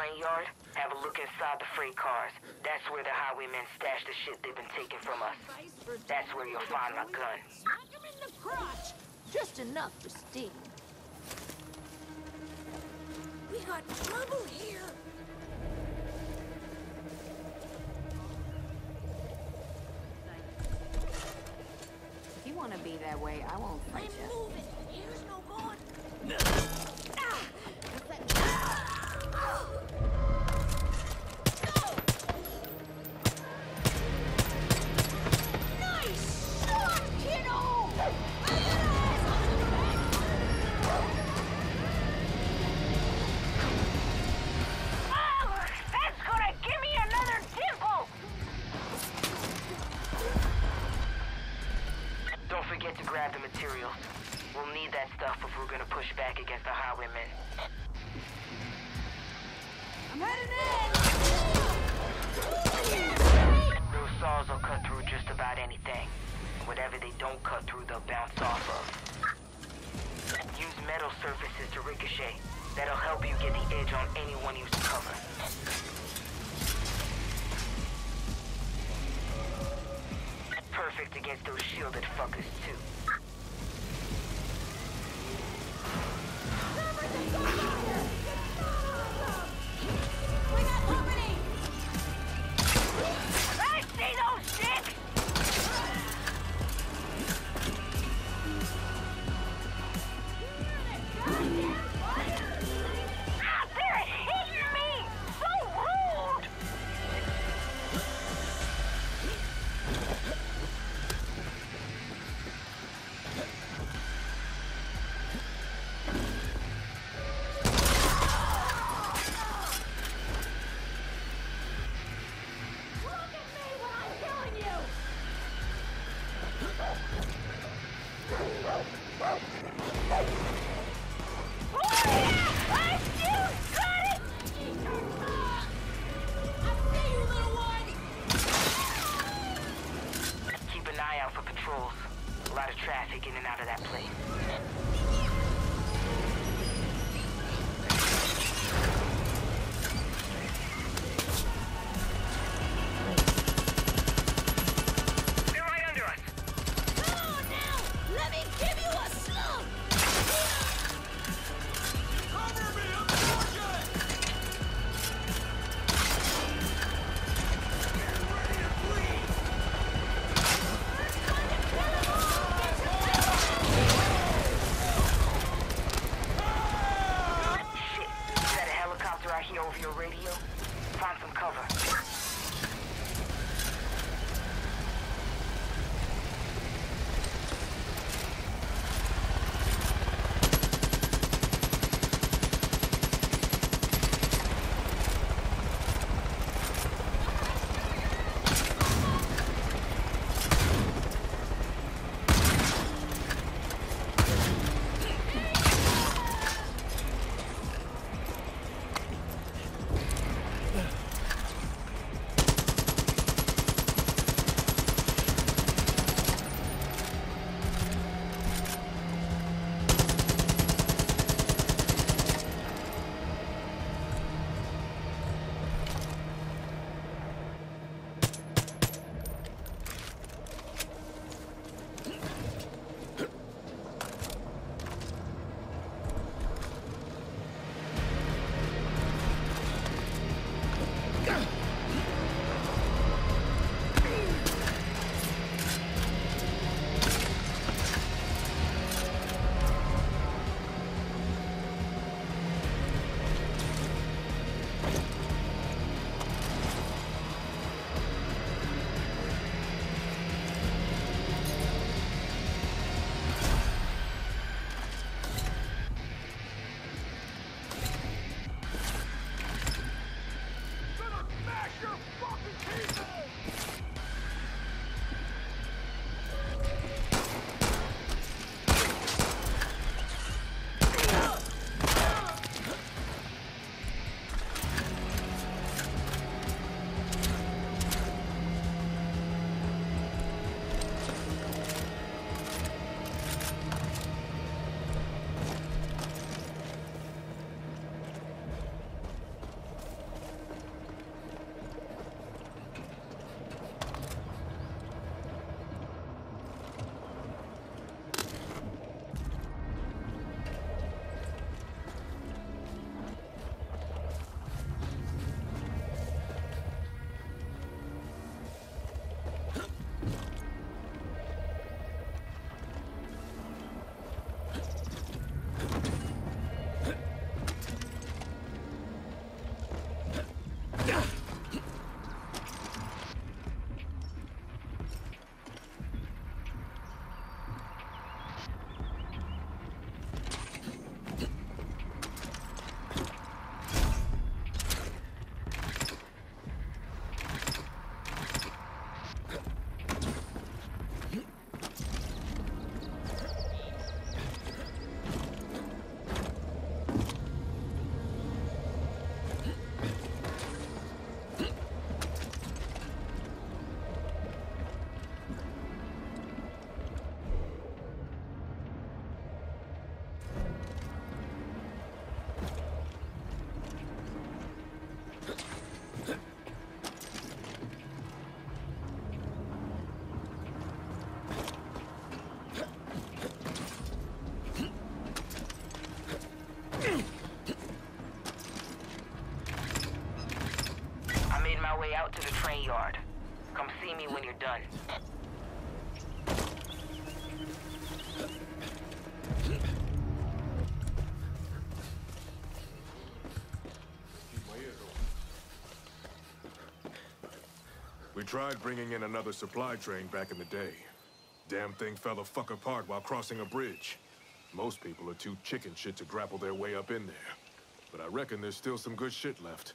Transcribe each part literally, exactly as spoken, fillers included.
train yard, have a look inside the freight cars. That's where the highwaymen stash the shit they've been taking from us. That's where you'll find my gun. Smack him in the crotch! Just enough for Sting. We got trouble here. If you want to be that way, I won't fight I'm you. moving. Here's no God. Nice shot, kiddo! That's gonna give me another dimple! Don't forget to grab the materials. We'll need that stuff if we're gonna push back against the highwaymen. I'm heading in! Those saws will cut through just about anything. Whatever they don't cut through, they'll bounce off of. Use metal surfaces to ricochet. That'll help you get the edge on anyone you cover. Perfect against those shielded fuckers, too. We got company! I see those dicks! Ah, they're hitting me! So rude! Look at me when I'm killing you! Oh, yeah! I still got it! I see you, little one! Keep an eye out for patrols. A lot of traffic in and out of that place. They're right under us! Come on now! Let me give you a slug! Cover me! I'm charging! Get ready to bleed! Kill 'em all! Get your done. We tried bringing in another supply train back in the day. Damn thing fell the fuck apart while crossing a bridge. Most people are too chicken shit to grapple their way up in there. But I reckon there's still some good shit left.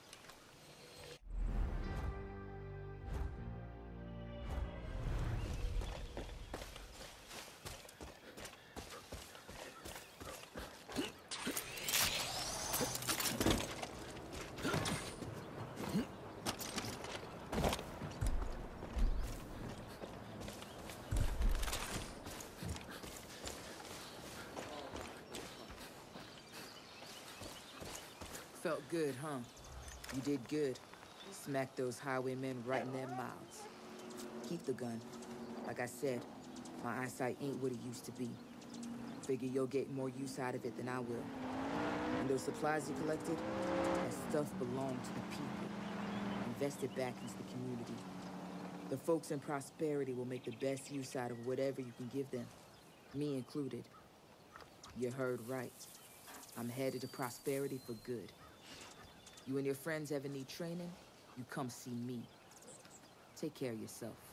Felt good, huh? You did good. Smacked those highwaymen right in their mouths. Keep the gun. Like I said, my eyesight ain't what it used to be. Figure you'll get more use out of it than I will. And those supplies you collected, that stuff belonged to the people. Invest it back into the community. The folks in Prosperity will make the best use out of whatever you can give them. Me included. You heard right. I'm headed to Prosperity for good. You and your friends ever need training, you come see me. Take care of yourself.